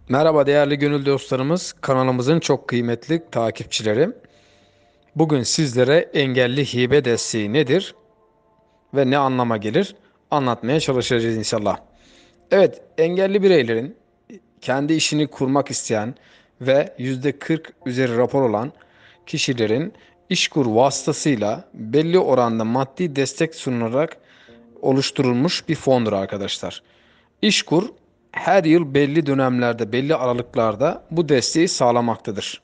Merhaba değerli gönül dostlarımız, kanalımızın çok kıymetli takipçileri. Bugün sizlere engelli hibe desteği nedir ve ne anlama gelir anlatmaya çalışacağız inşallah. Evet, engelli bireylerin kendi işini kurmak isteyen ve %40 üzeri rapor olan kişilerin İşkur vasıtasıyla belli oranda maddi destek sunularak oluşturulmuş bir fondur arkadaşlar. İşkur her yıl belli dönemlerde, belli aralıklarda bu desteği sağlamaktadır.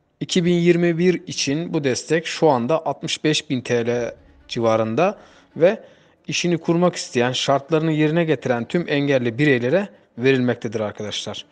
2021 için bu destek şu anda 65.000 TL civarında ve işini kurmak isteyen, şartlarını yerine getiren tüm engelli bireylere verilmektedir arkadaşlar.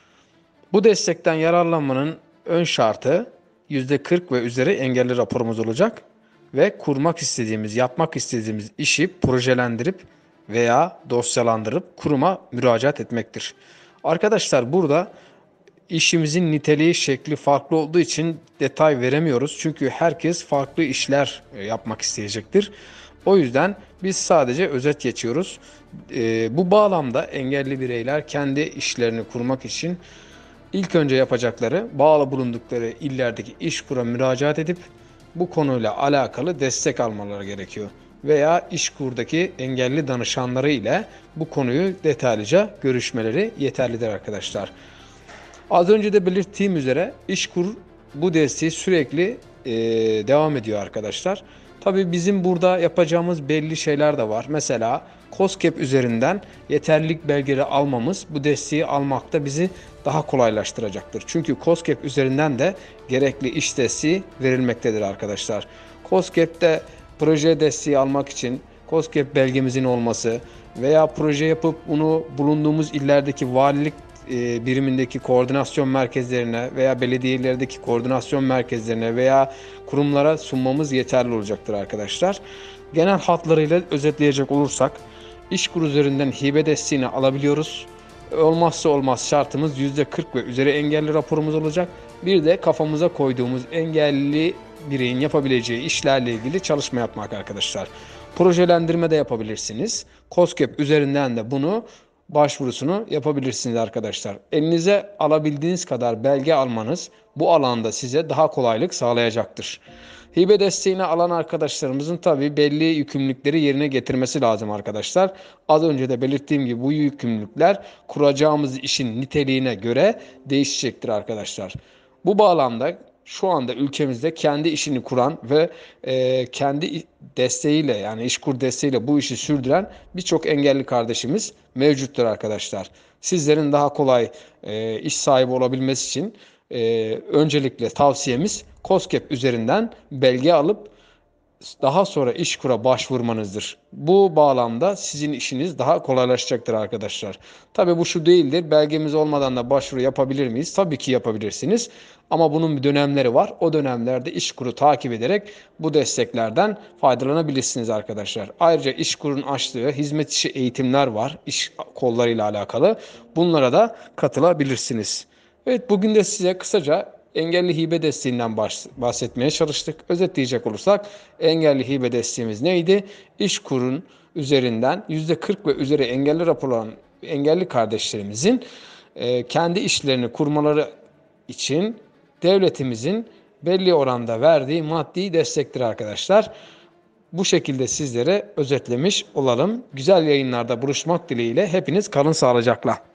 Bu destekten yararlanmanın ön şartı %40 ve üzeri engelli raporumuz olacak ve kurmak istediğimiz, yapmak istediğimiz işi projelendirip veya dosyalandırıp kuruma müracaat etmektir. Arkadaşlar burada işimizin niteliği, şekli farklı olduğu için detay veremiyoruz. Çünkü herkes farklı işler yapmak isteyecektir. O yüzden biz sadece özet geçiyoruz. Bu bağlamda engelli bireyler kendi işlerini kurmak için İlk önce yapacakları bağlı bulundukları illerdeki İşkur'a müracaat edip bu konuyla alakalı destek almaları gerekiyor. Veya İşkur'daki engelli danışanları ile bu konuyu detaylıca görüşmeleri yeterlidir arkadaşlar. Az önce de belirttiğim üzere İşkur bu desteği sürekli devam ediyor arkadaşlar. Tabii bizim burada yapacağımız belli şeyler de var. Mesela KOSGEB üzerinden yeterlilik belgeleri almamız bu desteği almakta bizi daha kolaylaştıracaktır. Çünkü KOSGEB üzerinden de gerekli iş desteği verilmektedir arkadaşlar. KOSGEB'de proje desteği almak için KOSGEB belgemizin olması veya proje yapıp bunu bulunduğumuz illerdeki valilik birimindeki koordinasyon merkezlerine veya belediyelerdeki koordinasyon merkezlerine veya kurumlara sunmamız yeterli olacaktır arkadaşlar. Genel hatlarıyla özetleyecek olursak İşkur üzerinden hibe desteğini alabiliyoruz. Olmazsa olmaz şartımız %40 ve üzeri engelli raporumuz olacak. Bir de kafamıza koyduğumuz engelli bireyin yapabileceği işlerle ilgili çalışma yapmak arkadaşlar. Projelendirme de yapabilirsiniz. KOSGEB üzerinden de bunu başvurusunu yapabilirsiniz arkadaşlar. Elinize alabildiğiniz kadar belge almanız bu alanda size daha kolaylık sağlayacaktır. Hibe desteğini alan arkadaşlarımızın tabii belli yükümlülükleri yerine getirmesi lazım arkadaşlar. Az önce de belirttiğim gibi bu yükümlülükler kuracağımız işin niteliğine göre değişecektir arkadaşlar. Bu bağlamda şu anda ülkemizde kendi işini kuran ve kendi desteğiyle yani İşkur desteğiyle bu işi sürdüren birçok engelli kardeşimiz mevcuttur arkadaşlar. Sizlerin daha kolay iş sahibi olabilmesi için öncelikle tavsiyemiz KOSGEB üzerinden belge alıp daha sonra İşkur'a başvurmanızdır. Bu bağlamda sizin işiniz daha kolaylaşacaktır arkadaşlar. Tabii bu şu değildir. Belgemiz olmadan da başvuru yapabilir miyiz? Tabii ki yapabilirsiniz. Ama bunun bir dönemleri var. O dönemlerde İşkur'u takip ederek bu desteklerden faydalanabilirsiniz arkadaşlar. Ayrıca İşkur'un açtığı hizmet içi eğitimler var. İş kollarıyla alakalı. Bunlara da katılabilirsiniz. Evet, bugün de size kısaca engelli hibe desteğinden bahsetmeye çalıştık. Özetleyecek olursak engelli hibe desteğimiz neydi? İşkur'un üzerinden %40 ve üzeri engelli raporlanan engelli kardeşlerimizin kendi işlerini kurmaları için devletimizin belli oranda verdiği maddi destektir arkadaşlar. Bu şekilde sizlere özetlemiş olalım. Güzel yayınlarda buluşmak dileğiyle hepiniz kalın sağlıcakla.